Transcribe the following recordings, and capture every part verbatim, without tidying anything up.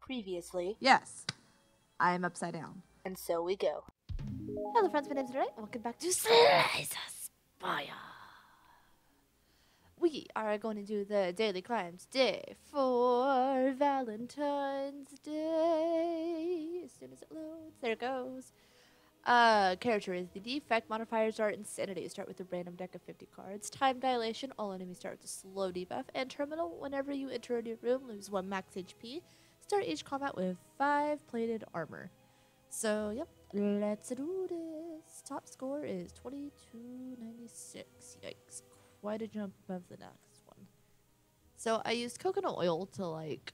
previously. Yes, I am upside down. And so we go. Hello friends, my name's Lunernight, and welcome back to Spire. We are going to do the daily crimes day for Valentine's Day. As soon as it loads, there it goes. Uh, character is the Defect. Modifiers are Insanity. Start with a random deck of fifty cards. Time Dilation. All enemies start with a slow debuff. And Terminal. Whenever you enter a new room, lose one max H P. Start each combat with five plated armor. So, yep. Let's do this. Top score is twenty-two ninety-six. Yikes. Quite a jump above the next one. So, I used coconut oil to, like,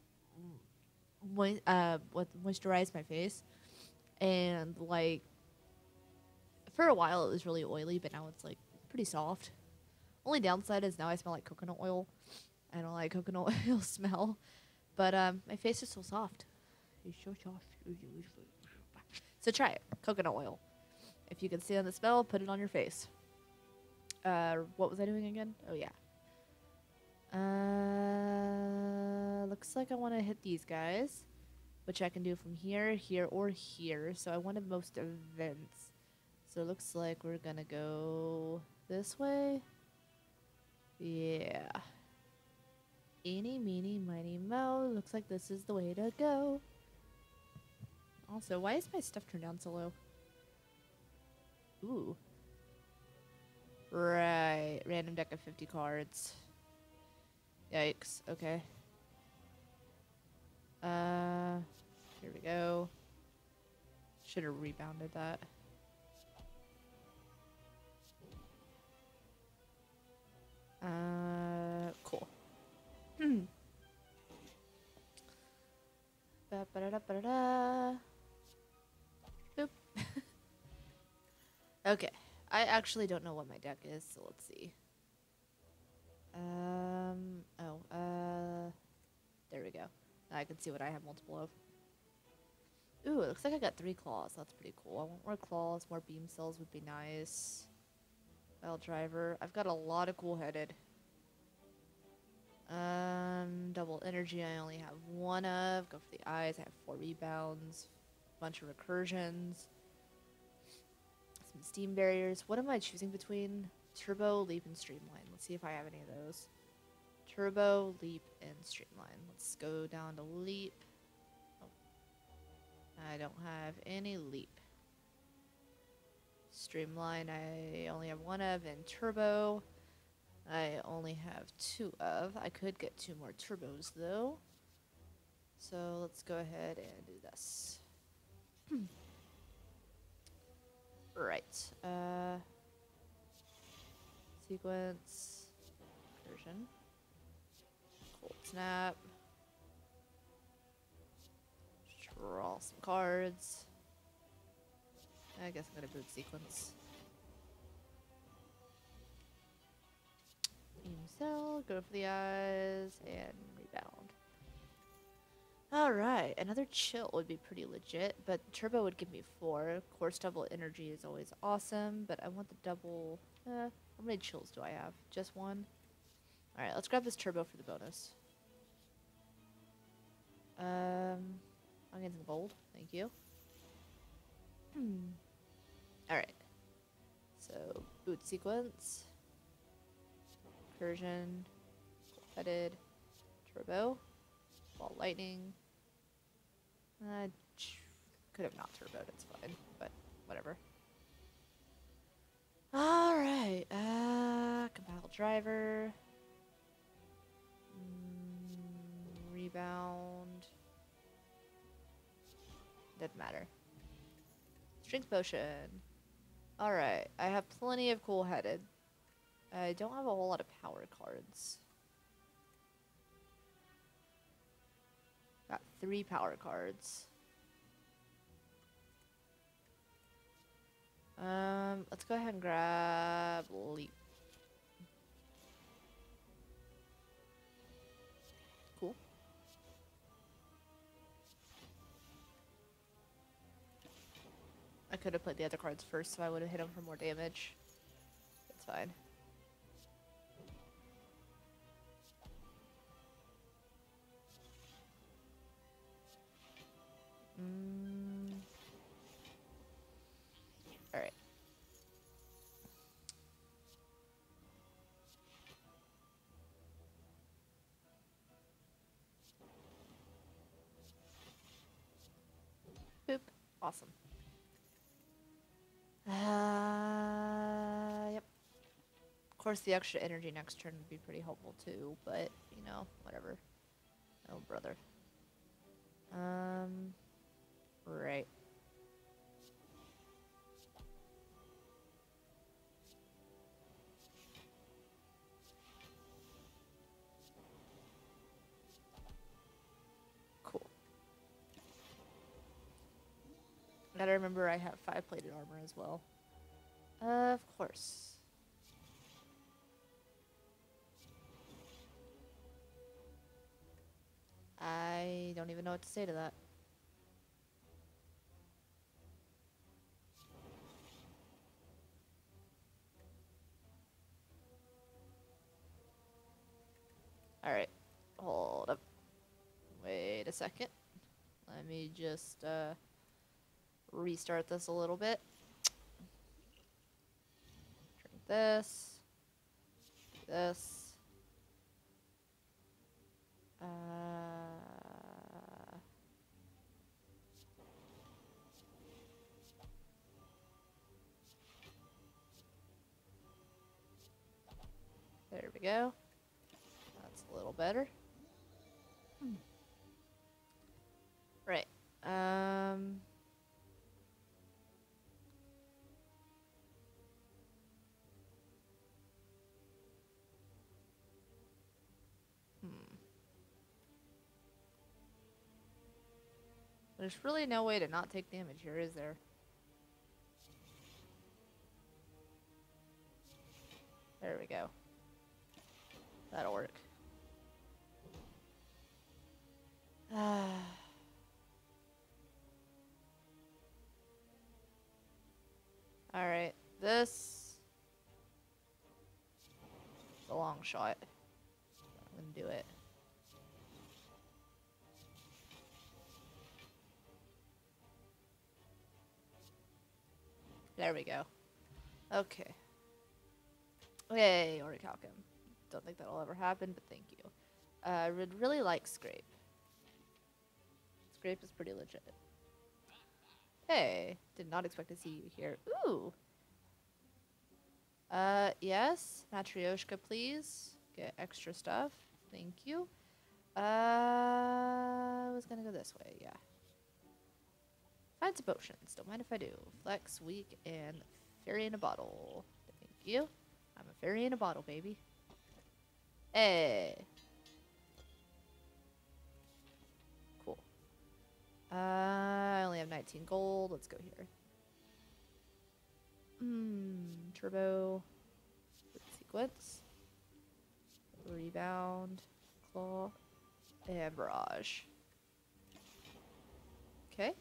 mo uh, what moisturize my face. And, like, for a while it was really oily, but now it's, like, pretty soft. Only downside is now I smell like coconut oil. I don't like coconut oil smell. But, um, my face is so soft. It's so soft. So try it. Coconut oil. If you can stand the smell, put it on your face. Uh, what was I doing again? Oh, yeah. Uh, looks like I want to hit these guys. Which I can do from here, here, or here. So I wanted most events. So it looks like we're gonna go this way. Yeah. Eeny, meeny, miny, mo. Looks like this is the way to go. Also, why is my stuff turned down so low? Ooh. Right. Random deck of fifty cards. Yikes. Okay. Uh, here we go. Should have rebounded that. Uh, cool. Hmm. Ba ba da da ba da da. Boop. Okay. I actually don't know what my deck is, so let's see. Um. Oh. Uh. There we go. I can see what I have multiple of. Ooh, it looks like I got three claws. That's pretty cool. I want more claws, more beam cells would be nice. Bell driver. I've got a lot of cool headed. Um, double energy I only have one of. Go for the eyes. I have four rebounds. Bunch of recursions. Some steam barriers. What am I choosing between? Turbo, leap, and streamline. Let's see if I have any of those. Turbo, leap, and streamline. Let's go down to leap. Oh. I don't have any leap. Streamline, I only have one of, and turbo, I only have two of. I could get two more turbos, though. So let's go ahead and do this. Right. Uh, sequence. Version. Cold snap. Draw some cards. I guess I'm gonna boot sequence. Beam cell, go for the eyes, and rebound. Alright, another chill would be pretty legit, but turbo would give me four. Course double energy is always awesome, but I want the double. Uh, how many chills do I have? Just one? Alright, let's grab this turbo for the bonus. Um, I'll get some gold. Thank you. Hmm. Alright. So, boot sequence. Recursion. Headed. Turbo. Ball lightning. Uh, could have not turboed, it's fine, but whatever. Alright. Uh, compile driver. Mm, rebound. Doesn't matter. Strength potion. Alright, I have plenty of cool headed. I don't have a whole lot of power cards. Got three power cards. Um, let's go ahead and grab leap. Cool. I could have played the other cards first, so I would have hit him for more damage. That's fine. awesome. Uh, yep. Of course, the extra energy next turn would be pretty helpful too, but, you know, whatever. Oh, brother. Um, right. Cool. Gotta remember I have five plated armor as well. Uh, of course. I don't even know what to say to that. Alright. Hold up. Wait a second. Let me just uh, restart this a little bit. Drink this. Do this. Uh, there we go. That's a little better. Hmm. Right. Um. Hmm. There's really no way to not take damage here, is there? There we go. That'll work. Ah. Alright, this is a long shot. I'm gonna do it. There we go. Okay. Yay, Orichalcum. Don't think that'll ever happen, but thank you. Uh, I would really like Scrape. Scrape is pretty legit. Hey, did not expect to see you here. Ooh. Uh, yes. Matryoshka, please. Get extra stuff. Thank you. Uh, I was gonna go this way, yeah. Find some potions. Don't mind if I do. Flex, weak, and fairy in a bottle. Thank you. I'm a fairy in a bottle, baby. Hey. Cool. Uh, I only have nineteen gold. Let's go here. Hmm. Turbo. Sequence. Rebound. Claw. And barrage. Okay.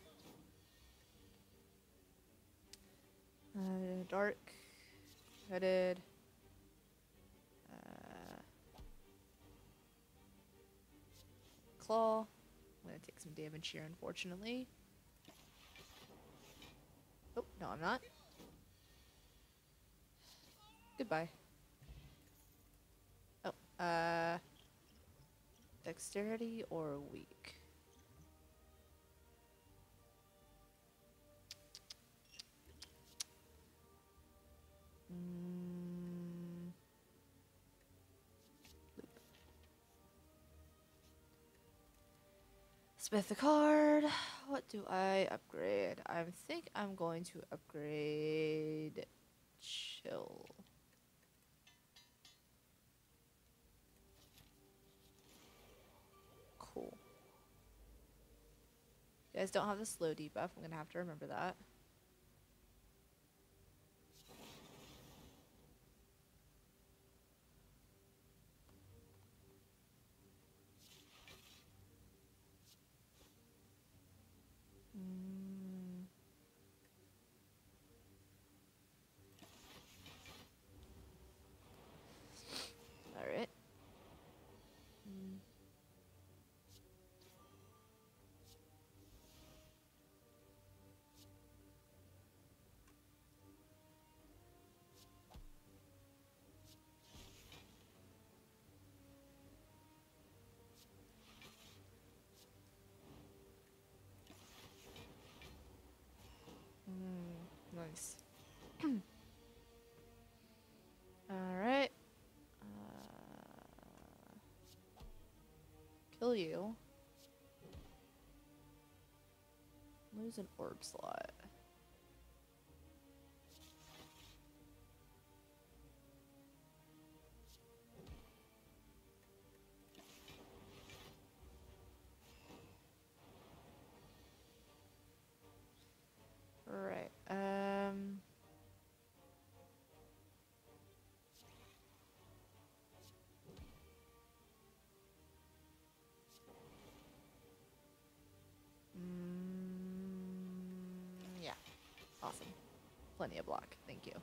Uh, dark. Headed. Uh, claw. I'm gonna take some damage here, unfortunately. Oh, no, I'm not. Goodbye. Oh, uh, dexterity or weak? Mm. Smith the card. What do I upgrade? I think I'm going to upgrade chill. Cool. You guys don't have the slow debuff. I'm gonna have to remember that. Mm. All right. Mm. Nice. Alright. Uh, kill you. Lose an orb slot. Right. Um. Mm, yeah. Awesome. Plenty of block. Thank you.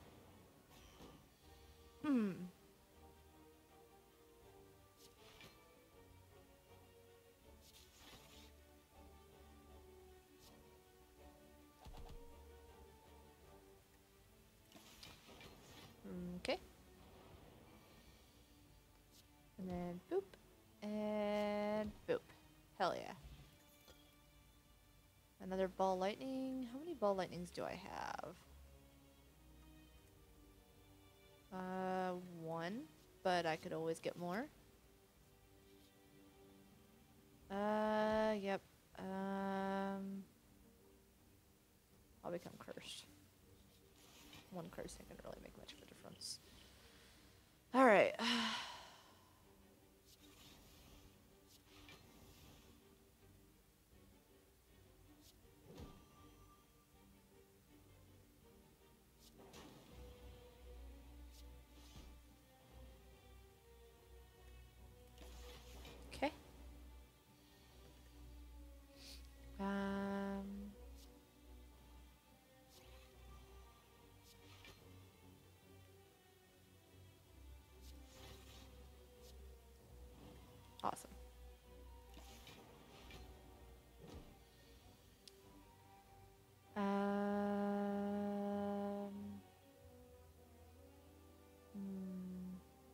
Hmm. Okay. And then boop. And boop. Hell yeah. Another ball lightning. How many ball lightnings do I have? Uh, one. But I could always get more. Uh, yep. Um, I'll become cursed. One curse ain't gonna really make much of a difference. Alright. Okay. Um... Awesome. Um... Hmm.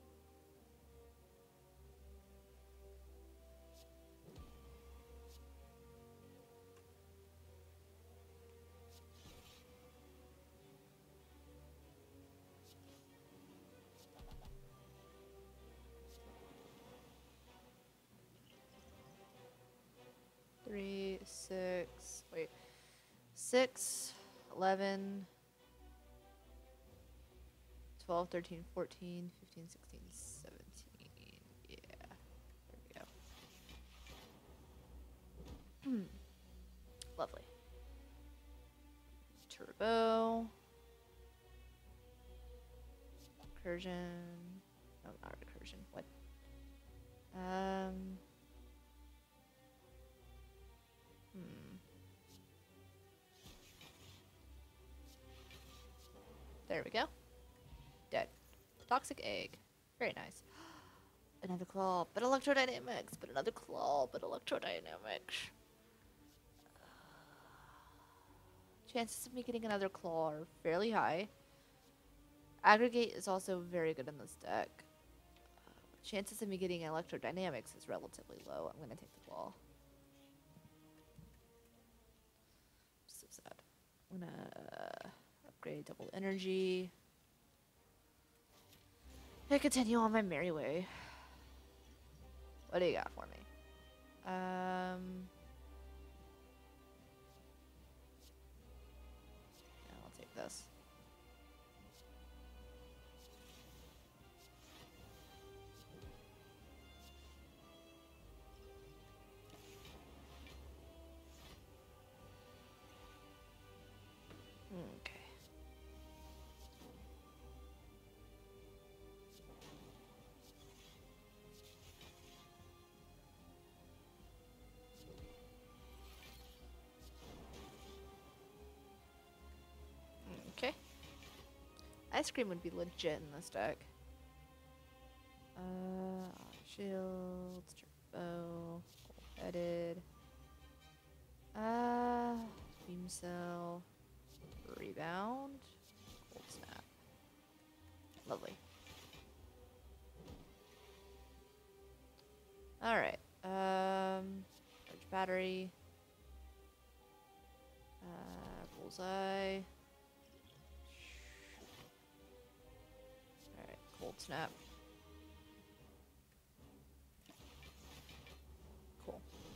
Three, six, wait. Six, eleven, twelve, thirteen, fourteen, fifteen, sixteen, seventeen. Yeah. There we go. Lovely. Turbo. Recursion. No, not recursion. What? Um. Hmm. There we go. Dead. Toxic egg. Very nice. Another claw, but electrodynamics. But another claw, but electrodynamics. Chances of me getting another claw are fairly high. Aggregate is also very good in this deck. Uh, chances of me getting electrodynamics is relatively low. I'm gonna take the claw. So sad. I'm gonna uh, upgrade double energy. I continue on my merry way. What do you got for me? Um. Yeah, I'll take this. Okay. Okay. Ice cream would be legit in this deck. Uh, shields, turbo, headed. Uh, beam cell, rebound, cold snap. Lovely. All right. Um, charge battery. Uh, bullseye. Cold snap. Cool.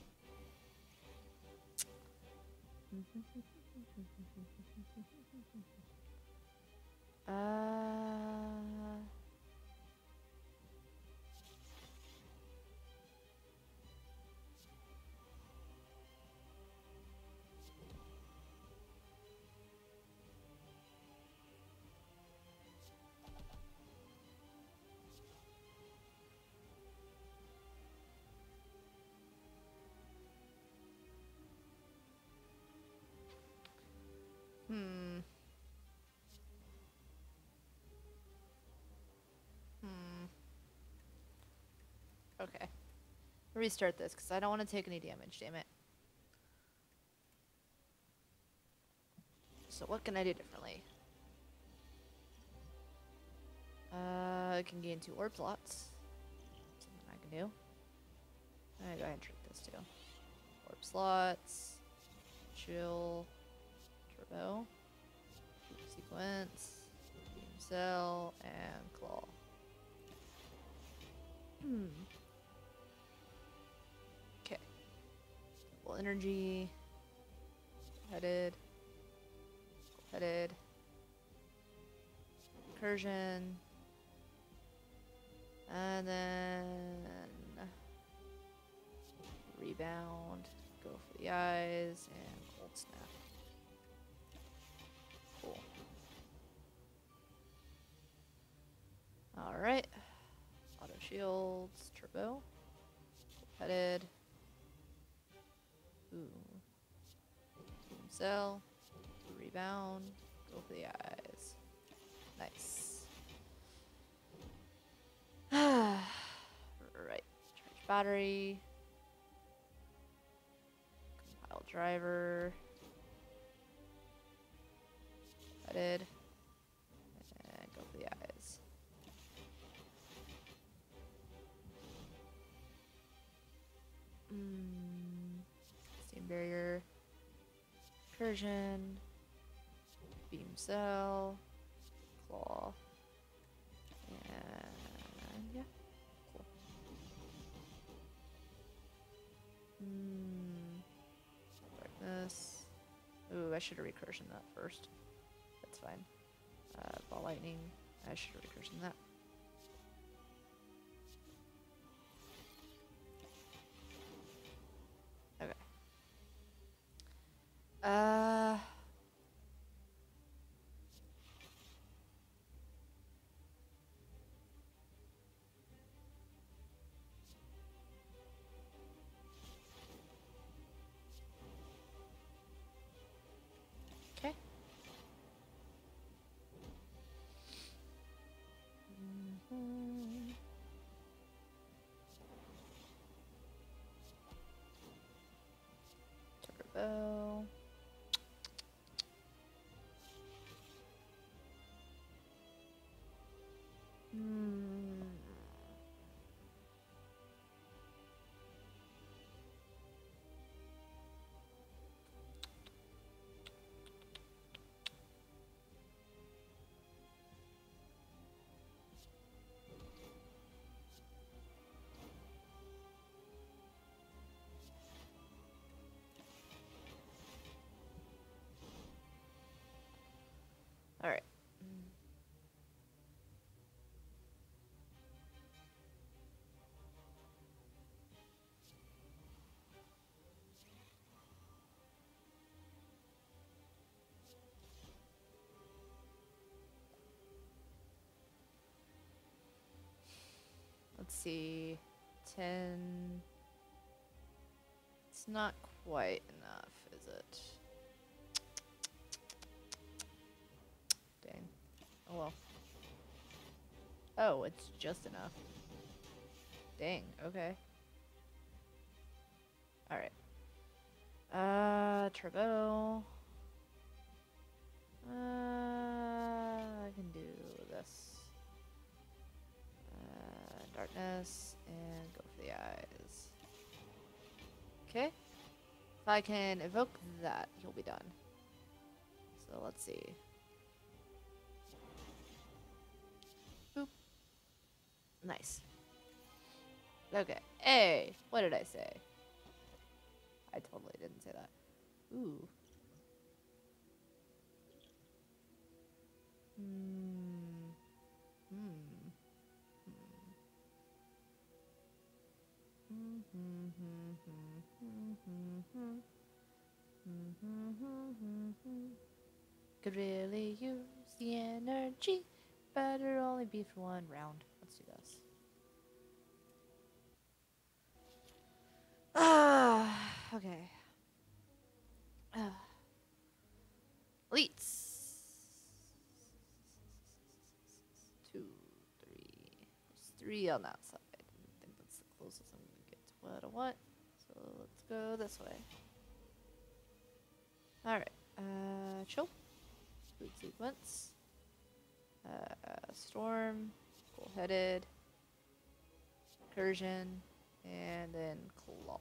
uh... Hmm. Hmm. Okay. Restart this, because I don't want to take any damage, damn it. So what can I do differently? Uh, I can gain two orb slots. Something I can do. I'm gonna go ahead and trick this too. Orb slots. Chill. Turbo. Sequence. Beam cell. And claw. Hmm. Okay. Well, energy. Headed. Headed. Incursion. And then rebound, go for the eyes, and cold snap. Cool. Alright. Auto shields, turbo. Headed. Ooh. Boom cell. Rebound. Go for the eyes. Nice. Right. Charge battery. Compile driver. Headed. And go for the eyes. Mm. Steam barrier. Incursion. Beam cell. Claw. And yeah. Cool. Hmm. Darkness. Ooh, I should have recursioned that first. That's fine. Uh, ball lightning. I should have recursioned that. Okay. Uh. Okay. Mm-hmm. Turbo. Hmm. All right. Let's see. ten. It's not quite enough, is it? Dang. Oh well. Oh, it's just enough. Dang, okay. Alright. Uh, turbo. Uh, I can do this. Uh, darkness, and go for the eyes. Okay. If I can evoke that, he'll be done. So let's see. Boop. Nice. Okay. Hey, what did I say? I totally didn't say that. Ooh. Hmm. Hmm. Could really use the energy. Better only be for one round. Let's do this. Ah, okay. Ah. Elites. Two, three. There's three on that side. I think that's the closest I'm gonna get to what I want. So let's go this way. Alright. Uh, chill. Food sequence. Uh, storm. Bullheaded. Incursion. And then claw.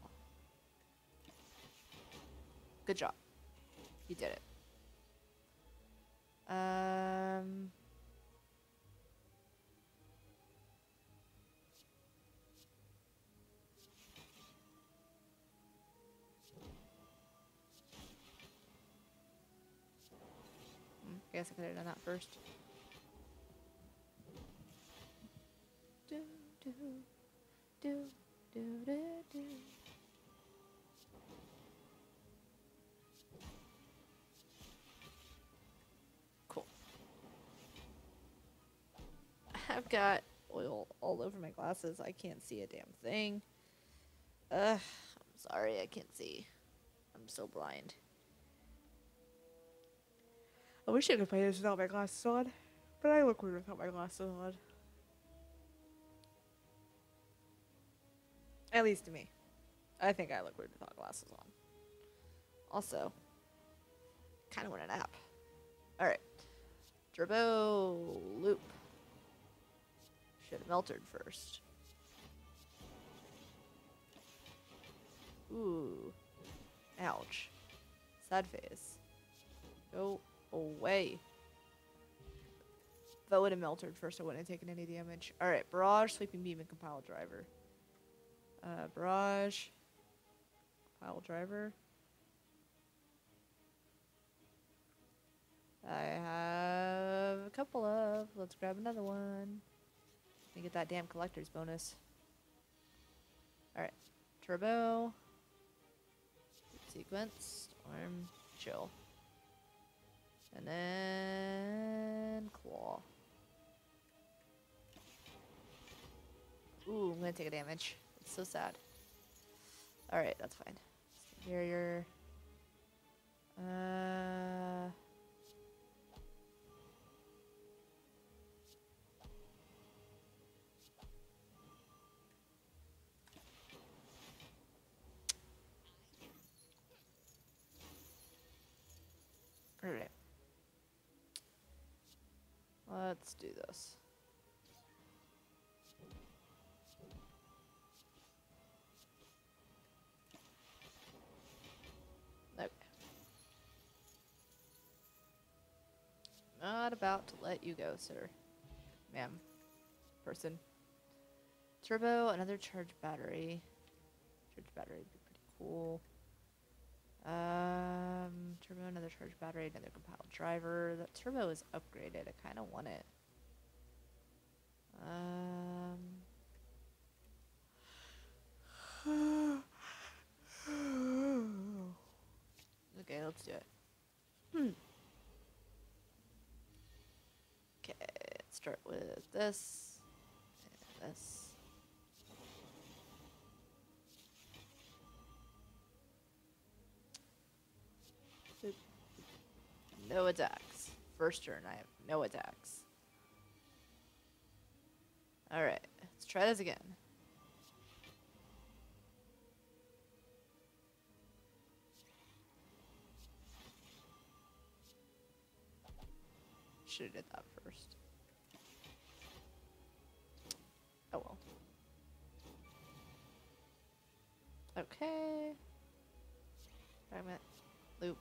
Good job. You did it. Um... I guess I could have done that first. Do, do, do, do, do, do. Cool. I've got oil all over my glasses. I can't see a damn thing. Ugh, I'm sorry, I can't see. I'm so blind. I wish I could play this without my glasses on, but I look weird without my glasses on. At least to me. I think I look weird without glasses on. Also, kind of want a nap. Alright. Turbo loop. Should have melted first. Ooh. Ouch. Sad face. Go away. If I would have melted first, I wouldn't have taken any damage. Alright, barrage, sleeping beam, and compile driver. Uh, barrage. Compile driver. I have a couple of. Let's grab another one. Let me get that damn collector's bonus. Alright. Turbo. Sequence. Storm. Chill. And then claw. Ooh, I'm gonna take a damage. It's so sad. Alright, that's fine. Barrier. Uh Alright. Let's do this. Okay. Not about to let you go, sir. Ma'am. Person. Turbo, another charge battery. Charge battery would be pretty cool. Um, turbo, another charge battery, another compiled driver. That turbo is upgraded. I kind of want it. Um. Okay, let's do it. Hmm. Okay, let's start with this and this. No attacks. First turn, I have no attacks. Alright, let's try this again. Should have did that first. Oh well. Okay. Fragment. Loop.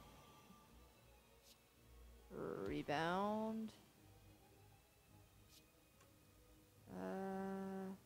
Rebound. Uh,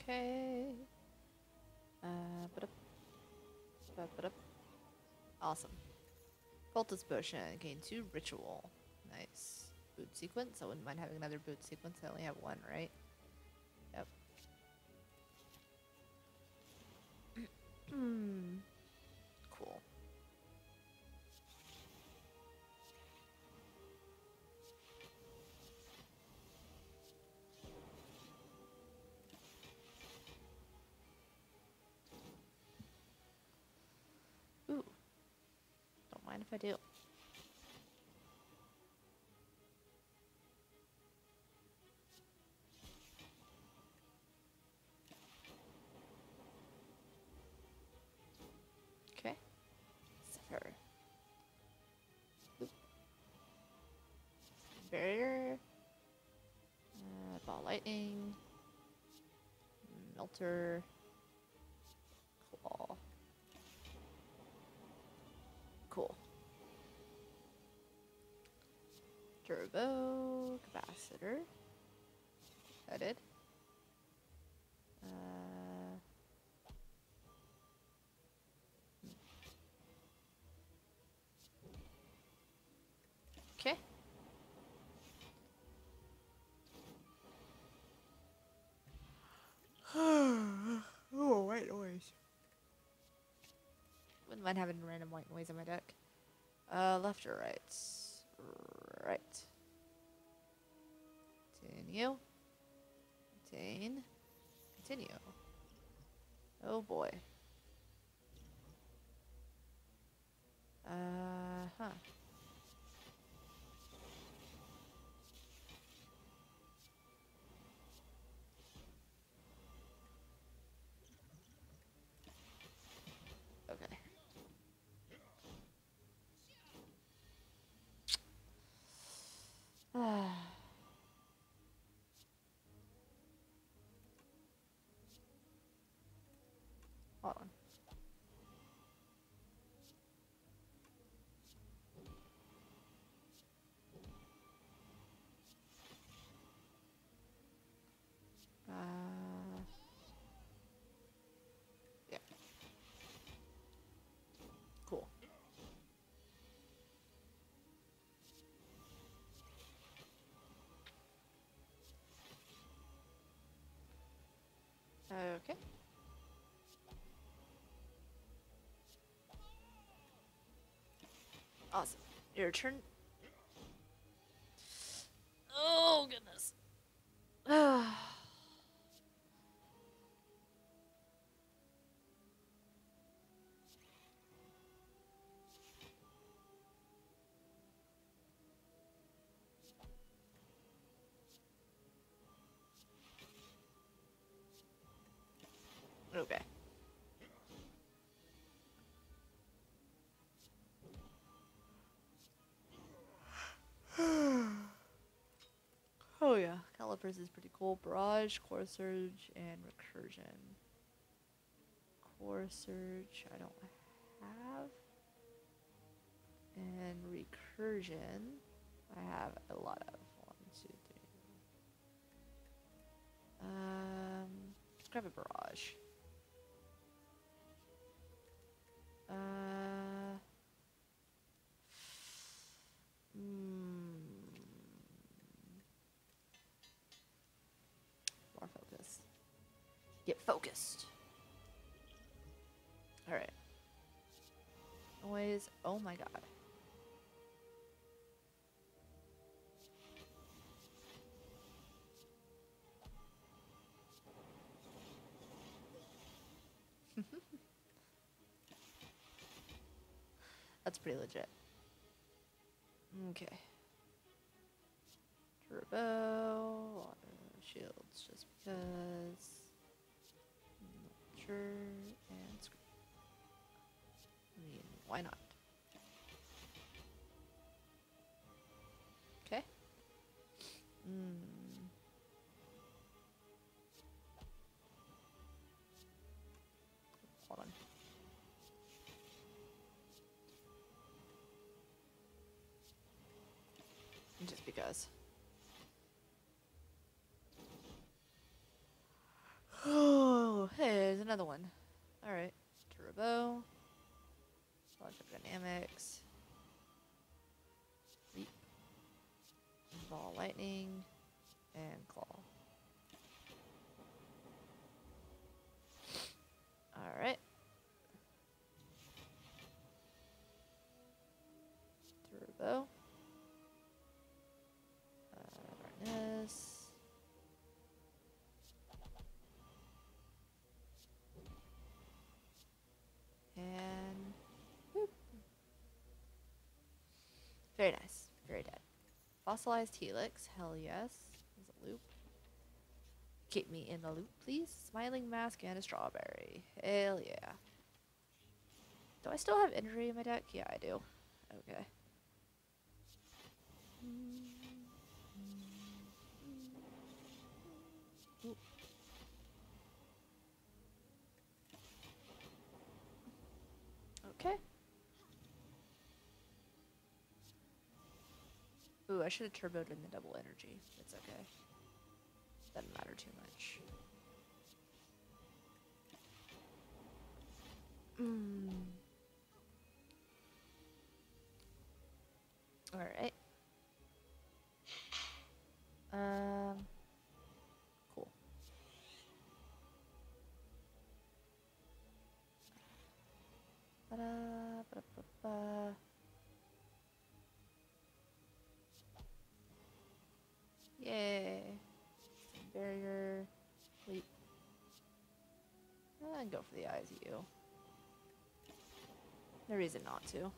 Okay. Uh, ba-dup, ba-ba-dup. Awesome. Cultist potion. Gain two ritual. Nice. Boot sequence. I wouldn't mind having another boot sequence. I only have one, right? Yep. Hmm. Cool. Ooh. Don't mind if I do. Okay. Zephyr. Oop. Barrier. Uh, ball lightning. Melter. Claw. Cool. Turbo. Capacitor. Headed. Uh. Okay. Oh, white noise. Wouldn't mind having random white noise on my deck. Uh, left or right? Right. Continue. Contain. Continue. Oh boy. Uh huh. Okay. Ah. Hold on. Uh. Yeah. Cool. Okay. Awesome. Your turn. Oh goodness. Okay. Oh yeah, calipers is pretty cool. Barrage, core surge, and recursion. Core surge, I don't have, and recursion, I have a lot of. One, two, three. Um, let's grab a barrage. Uh. Hmm. More focus. Get focused. Alright. Noise. Oh my god. That's pretty legit. Okay. Turbo. Water shields just because. Not sure. And screw. I mean, why not? Okay. Hmm. Hold on. Just because. lightning and claw. Alright. Turbo. Uh, darkness. And whoop. Very nice. Very dead. Fossilized helix. Hell yes. There's a loop. Keep me in the loop, please. Smiling mask and a strawberry. Hell yeah. Do I still have injury in my deck? Yeah, I do. Okay. Ooh. Okay. Ooh, I should have turboed in the double energy. It's okay. Doesn't matter too much. Mm. Alright. Um, cool. Ba-da, ba-da-ba-ba. Yay. Barrier. Leap. And go for the I Z U. No reason not to.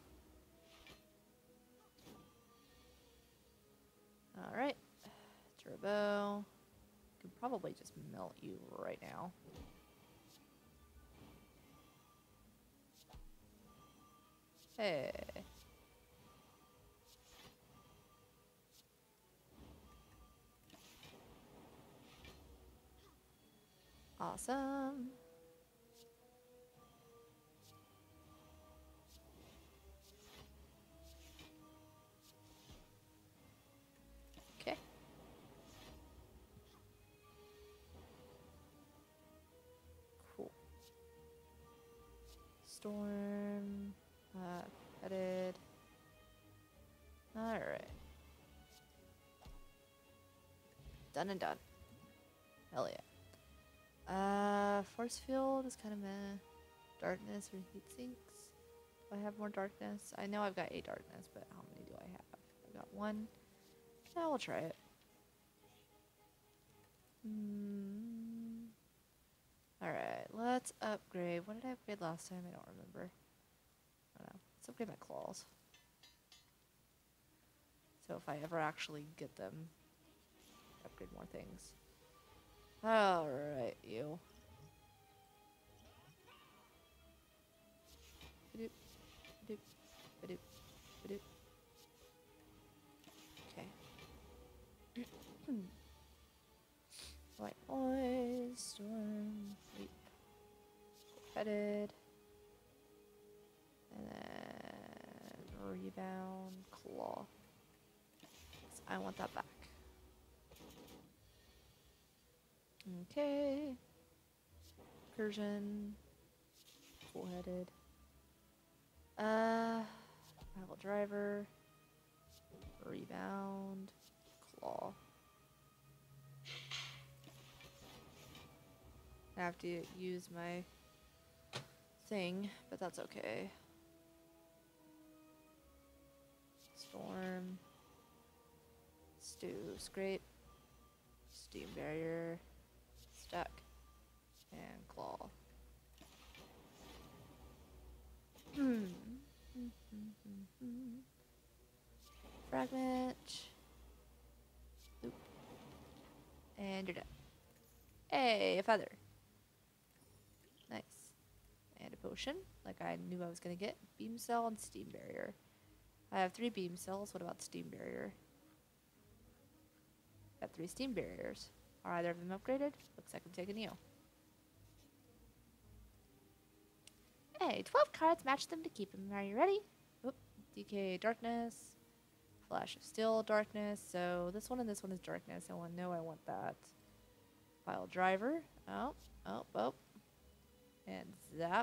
Alright. Turbo. Could probably just melt you right now. Hey. Awesome. Okay. Cool. Storm. Uh, headed. Alright. Done and done. Hell yeah. Uh, force field is kind of meh. Darkness or heat sinks. Do I have more darkness? I know I've got eight darkness, but how many do I have? I got one. Yeah, we'll try it. Mm. Alright, let's upgrade. What did I upgrade last time? I don't remember. I don't know. Let's upgrade my claws. So if I ever actually get them, upgrade more things. Alright, you. Ba-doop, ba-doop, ba-doop, ba-doop. Okay. White boys, storm, leap, headed, and then rebound, claw. I want that back. Okay. Incursion. Full-headed. Uh, rival driver. Rebound. Claw. I have to use my thing, but that's okay. Storm. Stew. Scrape. Steam barrier. Stuck. And claw. Hmm. Fragment. Oop. And you're done. Hey, a feather. Nice. And a potion, like I knew I was gonna get. Beam cell and steam barrier. I have three beam cells. What about steam barrier? Got three steam barriers. Are either of them upgraded? Looks like I'm taking you. Hey, twelve cards, match them to keep them. Are you ready? Oop, D K darkness. Flash of steel darkness. So this one and this one is darkness. I want to know I want that. File driver. Oh, oh, oh. And zap.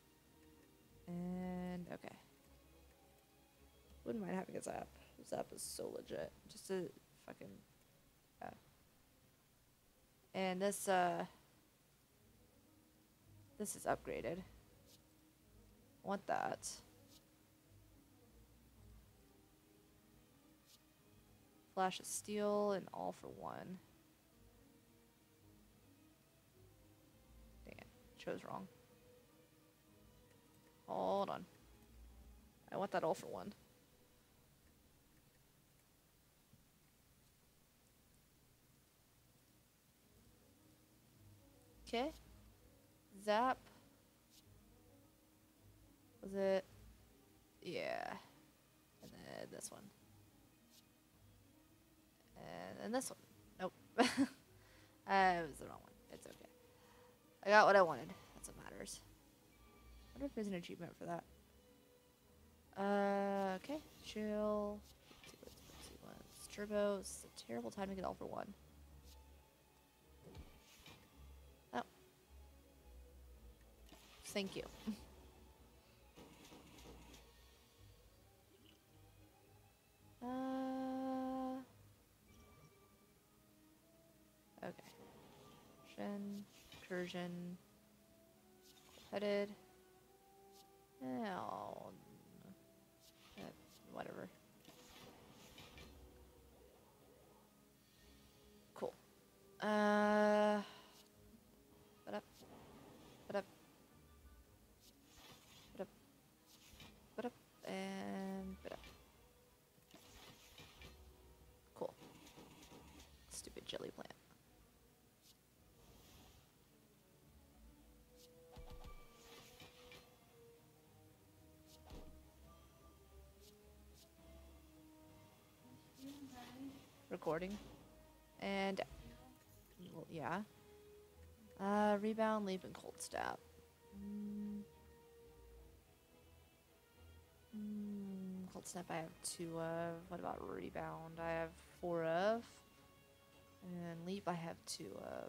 And okay. Wouldn't mind having a zap. Zap is so legit. Just a fucking Yeah. And this, uh, this is upgraded. Want that. Flash of steel and all for one. Dang it, chose wrong. Hold on. I want that all for one. Okay. Zap. Was it? Yeah. And then this one. And then this one. Nope. uh, it was the wrong one. It's okay. I got what I wanted. That's what matters. I wonder if there's an achievement for that. Uh, okay. Chill. Sequence, sequence. Turbo. It's a terrible time to get all for one. Oh. Thank you. uh. Okay. Shen. Incursion. Headed. Oh. Uh, whatever. Cool. Uh. Put up. Put up. Put up. Put up. And put up. Cool. Stupid jelly plant. Recording. And, well, yeah. Uh, rebound, leap, and cold stab. Mm. Mm, cold snap I have two of. What about rebound? I have four of. And leap I have two of.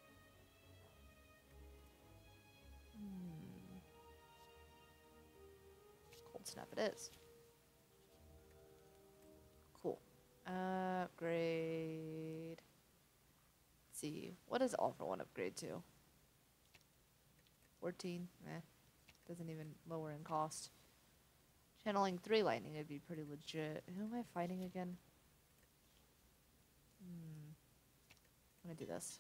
Hmm. Cold snap it is. Cool. Uh, upgrade. Let's see. What does all for one upgrade to? fourteen. Eh. Doesn't even lower in cost. Channeling three lightning would be pretty legit. Who am I fighting again? Hmm. I'm gonna do this.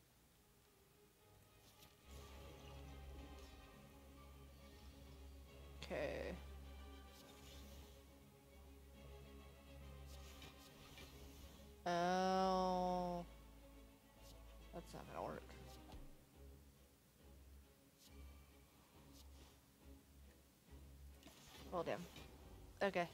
Okay. Oh. That's not gonna work. Oh, damn. Okay.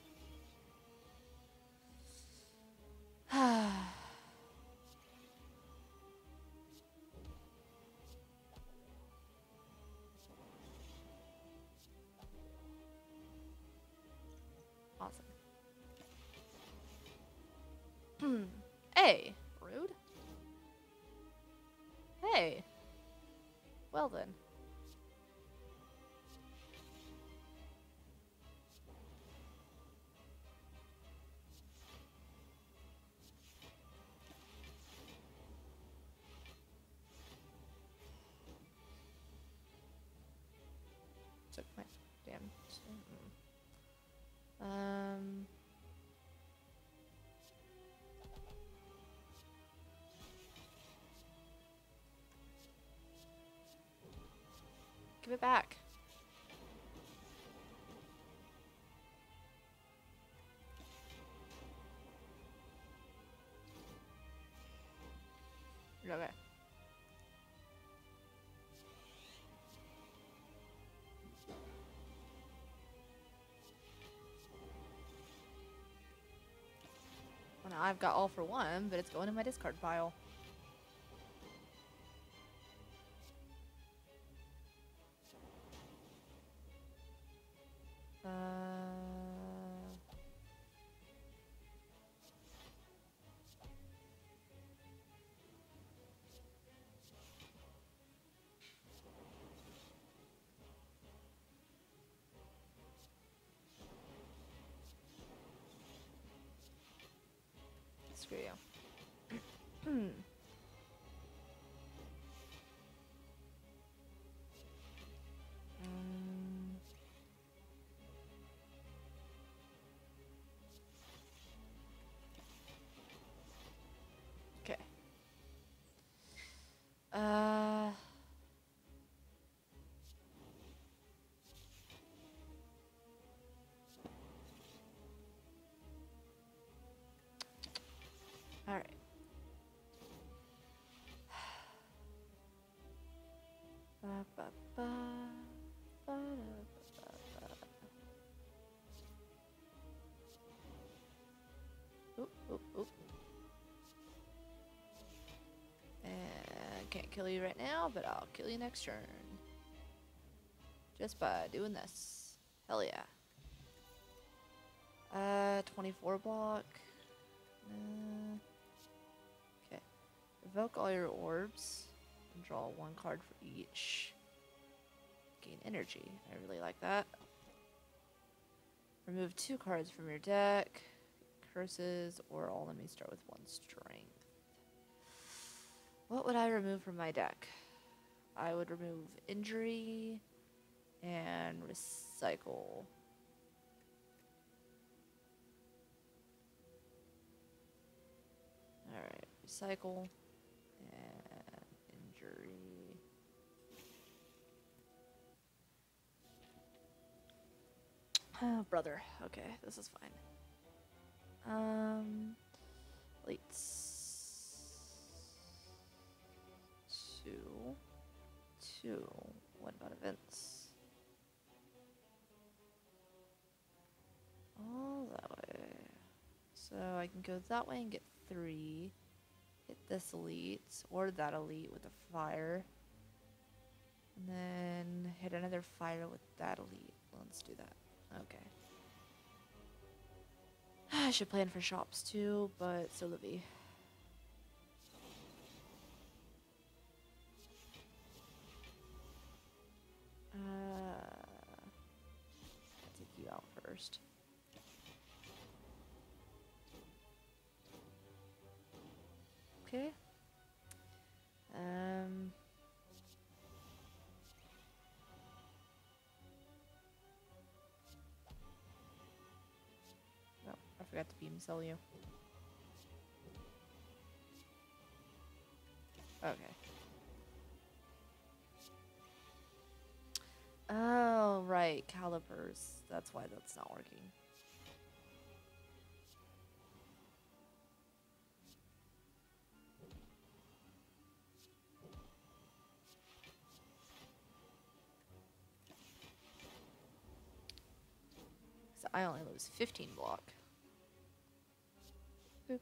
Awesome. Hey, rude. Hey. Well then. Took my damn. Um. Give it back. Okay. Well, now I've got all for one, but it's going in my discard pile. Uh. Screw you. Hmm. Um, okay. Uh. All right. Ba, ba, ba, ba, da, ba, ba, ba. Oop, oop, oop. And can't kill you right now, but I'll kill you next turn. Just by doing this. Hell yeah. Uh, twenty-four block. Uh, okay. Evoke all your orbs and draw one card for each. Gain energy. I really like that. Remove two cards from your deck. Curses, or all enemies start with one strength. What would I remove from my deck? I would remove injury and recycle. Alright, recycle and injury. Oh, brother. Okay, this is fine. Um, let's two, two. What about events? All that way. So I can go that way and get three. Hit this elite or that elite with a fire, and then hit another fire with that elite. Let's do that. Okay. I should plan for shops too, but so Livy. Uh, I'll take you out first. Okay. Um. No, I forgot to beam sell you. Okay. Oh, right. Calipers. That's why that's not working. So I only lose fifteen block. Boop.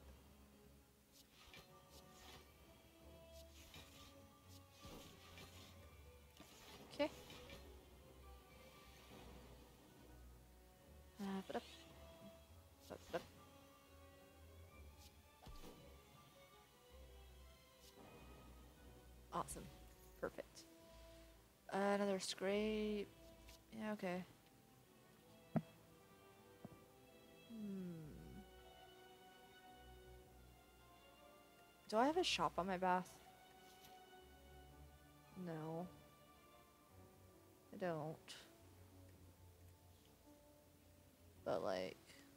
Okay. Uh, but up. But up. Awesome. Perfect. Uh, another scrape. Yeah, okay. Hmm. Do I have a shop on my bath? No. I don't. But, like,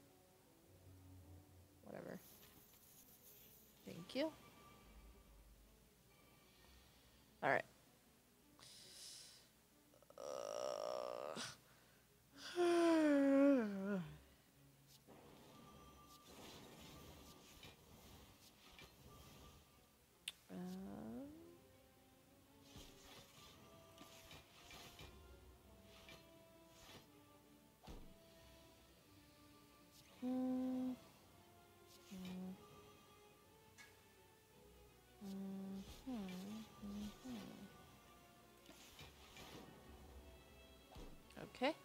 whatever. Thank you. Alright. Uh, um, hmm, hmm, hmm, hmm, hmm. Okay.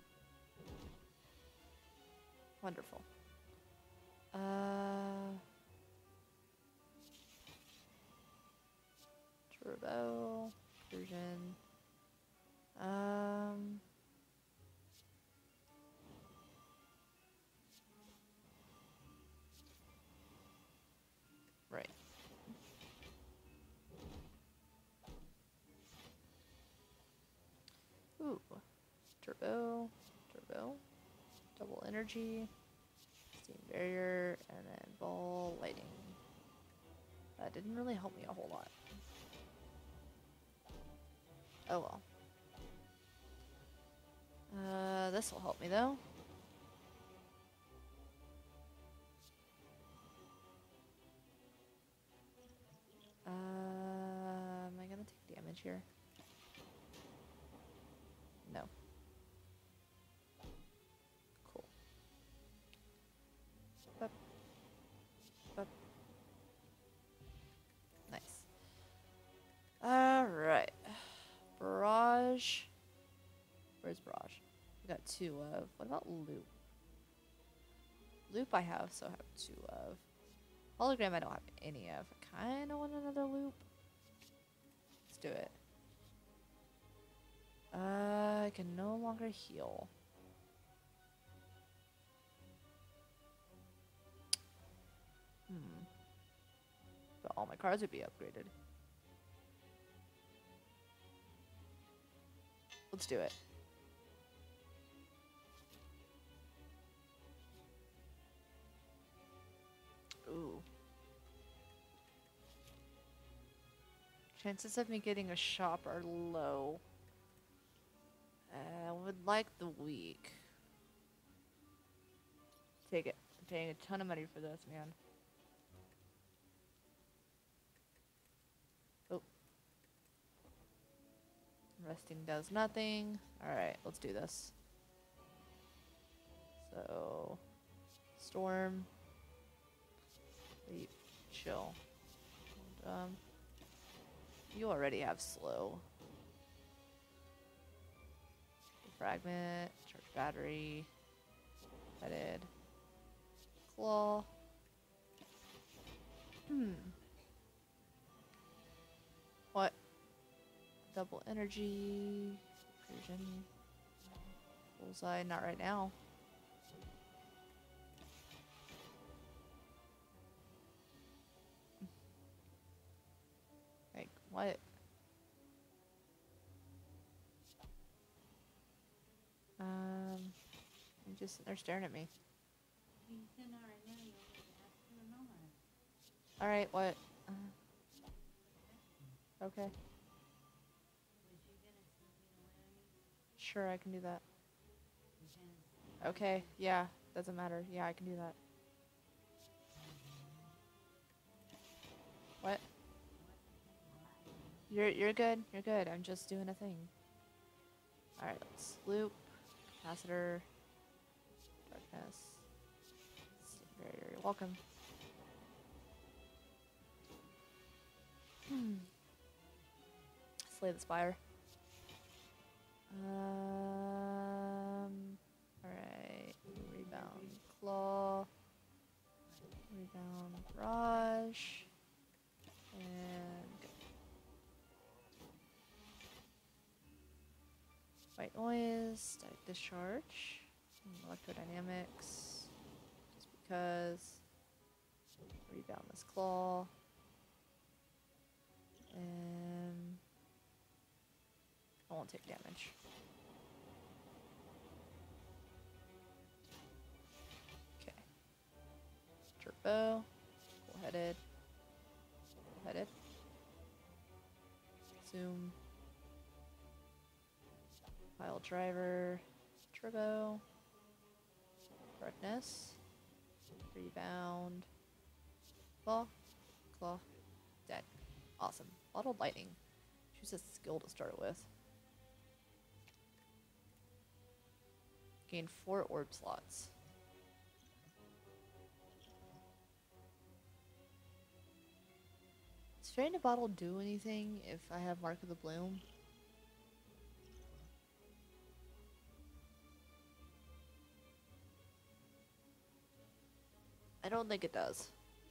Wonderful. Uh, Turbo, version. Um, right. Turbo, turbo, double energy, steam barrier, and then ball lighting. That didn't really help me a whole lot. Oh well. Uh, this will help me though. Uh, am I gonna take damage here? No. Cool. Bup. Bup. Nice. Alright. Barrage. Where's Barrage? We got two of. What about Loop? Loop I have, so I have two of. Hologram I don't have any of. I kinda want another Loop. Let's do it. Uh, I can no longer heal. Hmm. But all my cards would be upgraded. Let's do it. Ooh. Chances of me getting a shop are low. I would like the weak. Take it. I'm paying a ton of money for this, man. Oh. Resting does nothing. Alright, let's do this. So, Storm. Sleep. Chill. And, um, you already have slow. Fragment, charge battery, headed, claw. Hmm. What? Double energy, fusion, bullseye. Not right now. Like what? Um, you just they're staring at me. All right, what? Uh, okay. Sure, I can do that. Okay, yeah, doesn't matter. Yeah, I can do that. What? You're you're good. You're good. I'm just doing a thing. All right, let's loop. Capacitor, darkness, steam barrier, you're welcome. Hmm. Slay the Spire. Um, alright, rebound, claw, rebound, barrage, and go. White noise, static discharge, electrodynamics, just because, rebound this claw, and I won't take damage. Okay. Turbo, full-headed, full-headed, zoom. Pile driver, turbo, darkness, rebound, claw, claw, dead. Awesome. Bottled lightning. Choose a skill to start with. Gain four orb slots. Does Fairy Bottle do anything if I have Mark of the Bloom? I don't think it does.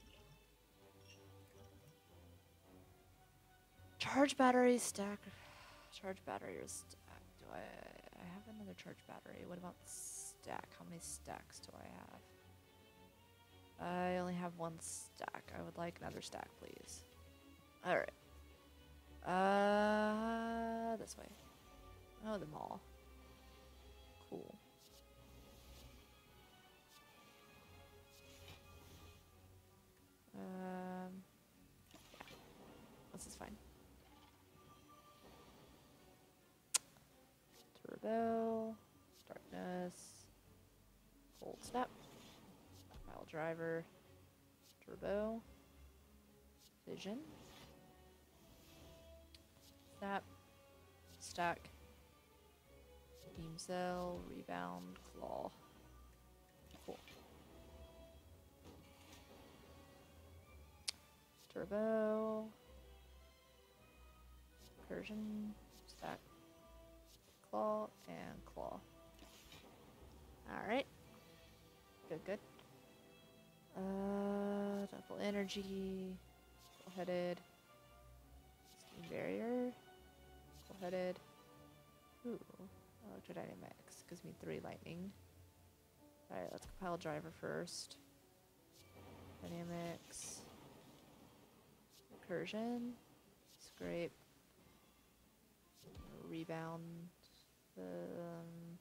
Charge battery stack. Charge battery or stack. Do I? I have another charge battery. What about stack? How many stacks do I have? I only have one stack. I would like another stack, please. All right. Uh, this way. Oh, the mall. this is fine. Turbo, darkness, cold snap, pile driver, turbo, vision, snap, stack, beam cell, rebound, claw. Cool. Turbo, recursion, stack, claw, and claw. Alright. Good, good. Uh, double energy, full-headed, steam barrier, full-headed. Ooh, electrodynamics gives me three lightning. Alright, let's compile driver first. Dynamics. Recursion. Scrape. Rebound. Um,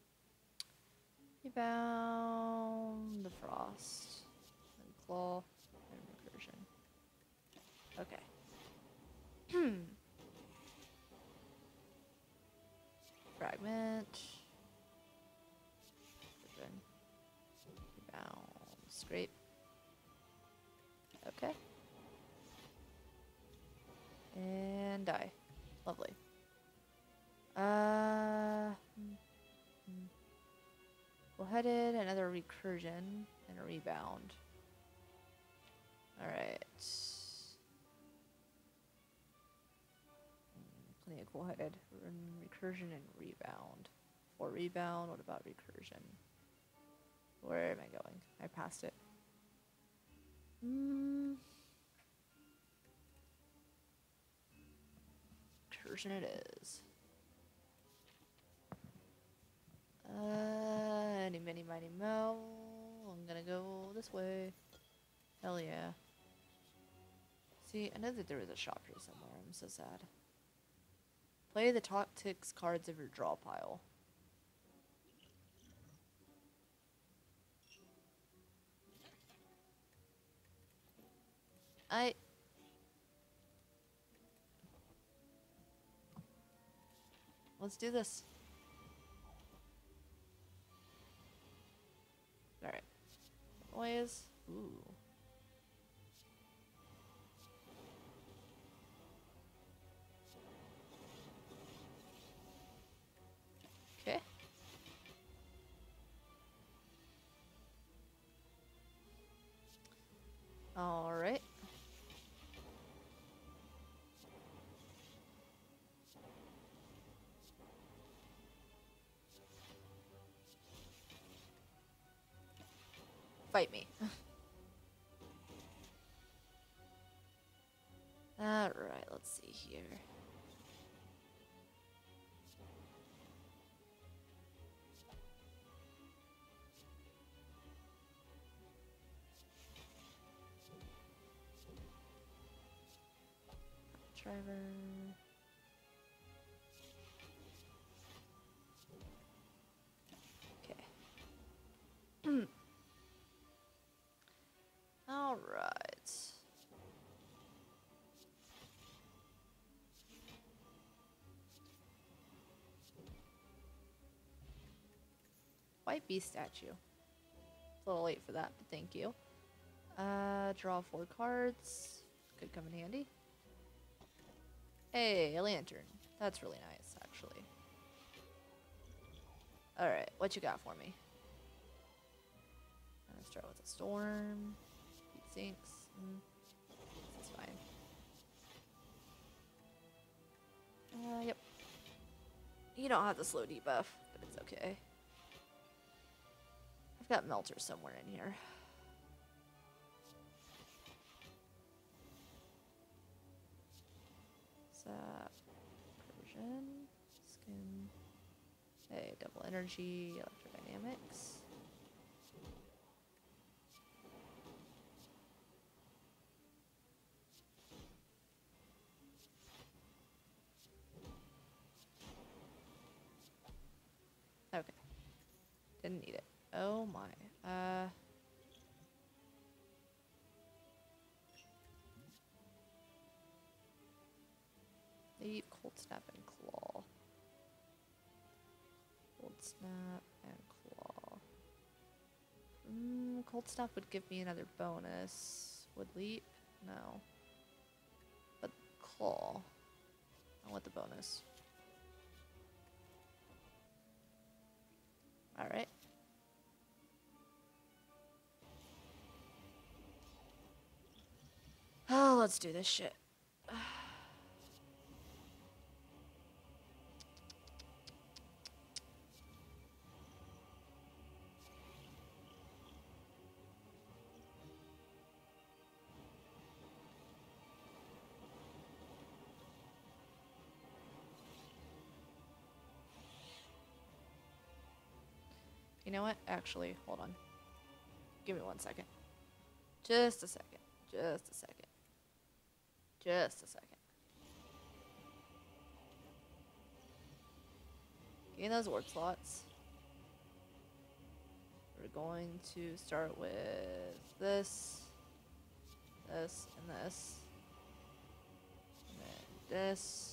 rebound. The frost. And claw. And recursion. Okay. Hmm. Fragment. Rebound. Scrape. Okay. And die. Lovely. Uh, full-headed, another recursion, and a rebound. Alright. Plenty of cool-headed. Recursion and rebound. For rebound, what about recursion? Where am I going? I passed it. Hmm. Recursion it is. Uh, any, mini, mighty, mo. I'm gonna go this way. Hell yeah. See, I know that there was a shop here somewhere. I'm so sad. Play the top six cards of your draw pile. I... Let's do this. Alright. Noise. Ooh. Okay. Alright. Fight me. Alright, let's see here. Driver. Okay. All right. White beast statue. It's a little late for that, but thank you. Uh, draw four cards. Could come in handy. Hey, a lantern. That's really nice, actually. Alright, what you got for me? Let's start with a storm. Heat sinks. Mm, this is fine. Uh, yep. You don't have the slow debuff, but it's okay. I've got Melter somewhere in here. Zap. Persian. Skin. Hey, double energy. Electrodynamics. Okay. Didn't need it. Oh my. Uh. Snap and Claw. Cold Snap and Claw. Mm, Cold Snap would give me another bonus. Would Leap? No. But Claw. I want the bonus. Alright. Oh, let's do this shit. You know what? Actually, hold on. Give me one second. Just a second. Just a second. Just a second. Getting those word slots. We're going to start with this, this, and this. And then this.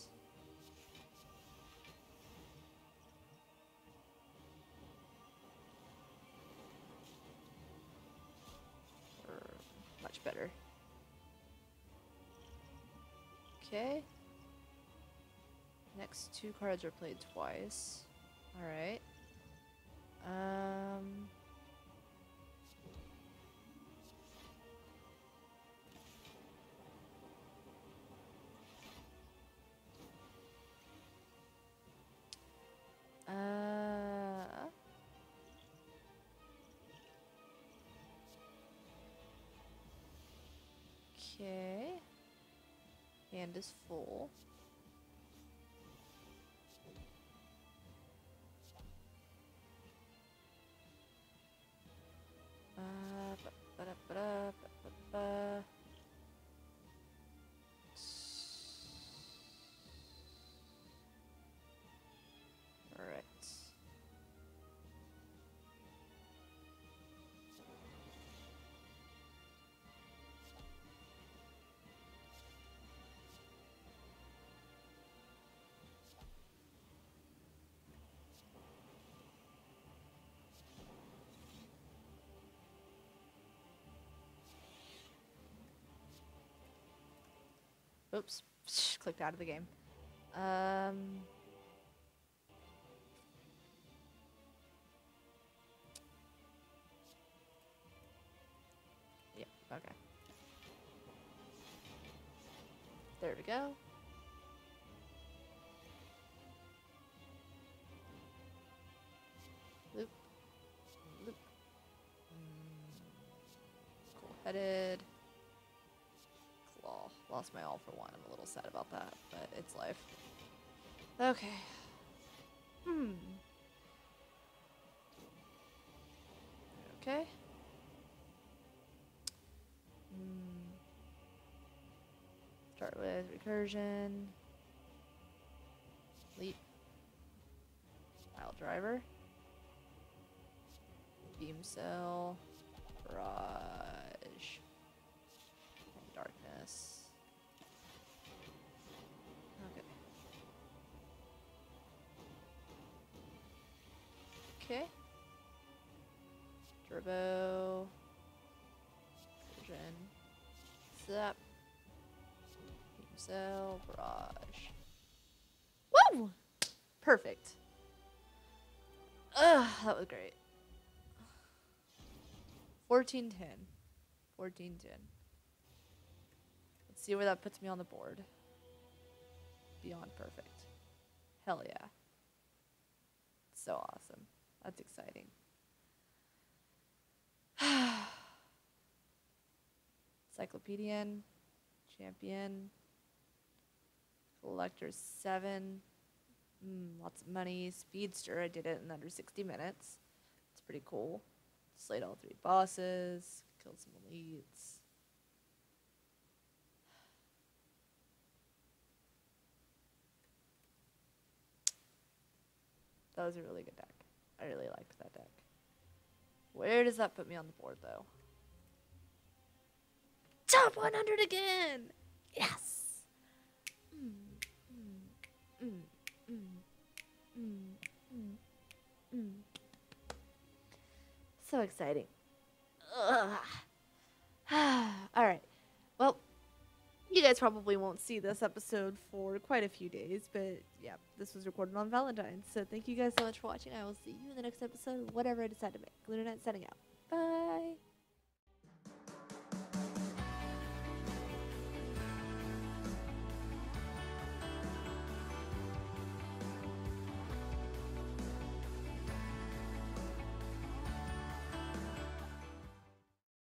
Much better. Okay. Next two cards are played twice. Alright. Um... Uh... Okay. Hand is full. Uh, ba ba da ba da ba ba ba. All right. Oops, clicked out of the game. Um, yeah, okay. There we go. Loop, loop. Mm, cool-headed. Claw. Lost my all for one. I'm a little sad about that, but it's life. Okay. Hmm. Okay. Hmm. Start with recursion. Leap. Pile driver. Beam cell. Barrage. And darkness. Okay. Okay. Turbo. Version. Zap. Beam cell. Barrage. Woo! Perfect. Ugh, that was great. fourteen ten. fourteen ten. Let's see where that puts me on the board. Beyond perfect. Hell yeah. So awesome. That's exciting. Cyclopedian. Champion. Collector seven. Mm, lots of money. Speedster. I did it in under sixty minutes. It's pretty cool. Slayed all three bosses. Killed some elites. That was a really good deck. I really liked that deck. Where does that put me on the board, though? Top one hundred again! Yes! Mm, mm, Mm, mm, mm, mm, mm. So exciting. Ugh. All right. Well, you guys probably won't see this episode for quite a few days, but yeah, this was recorded on Valentine's. So thank you guys so much for watching. I will see you in the next episode, whatever I decide to make. Lunernight signing out. Bye.